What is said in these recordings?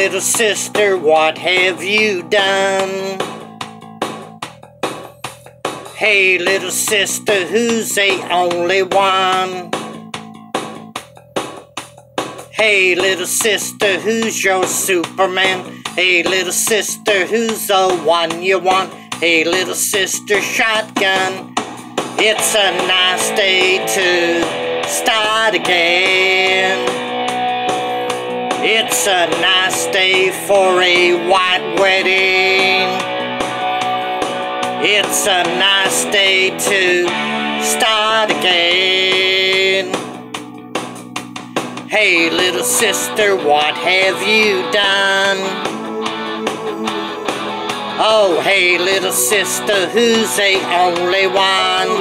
little sister, what have you done? Hey, little sister, who's the only one? Hey, little sister, who's your Superman? Hey, little sister, who's the one you want? Hey, little sister, shotgun. It's a nice day to start again. It's a nice day for a white wedding. It's a nice day to start again. Hey, little sister, what have you done? Oh, hey, little sister, who's the only one?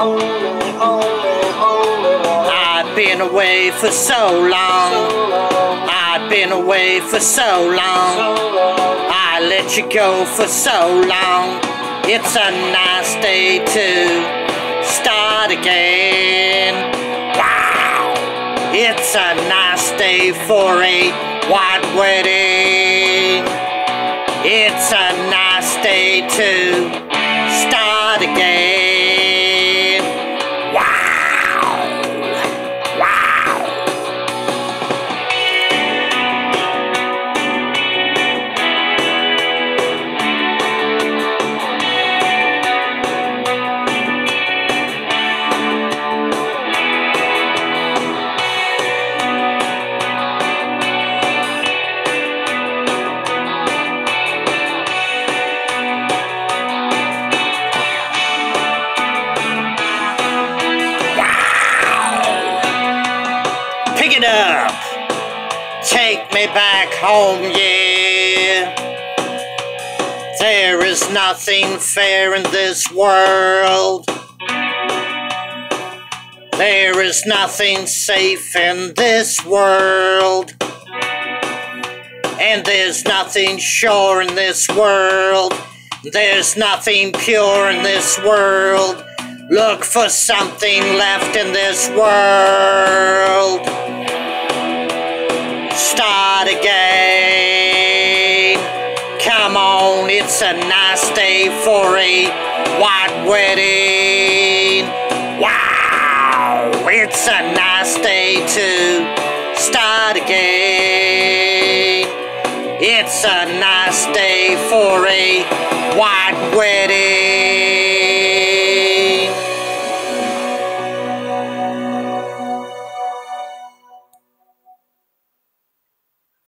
I've been away for so long. I've been away for so long. I let you go for so long. It's a nice day to start again. Wow! It's a nice day for a white wedding. It's a nice day to start again. Wow! Wow! Pick it up, take me back home, yeah. There is nothing fair in this world. There is nothing safe in this world. And there's nothing sure in this world. There's nothing pure in this world. Look for something left in this world. Start again. Come on, it's a nice day for a white wedding. Wow, it's a nice day to start again. It's a nice day for a white wedding.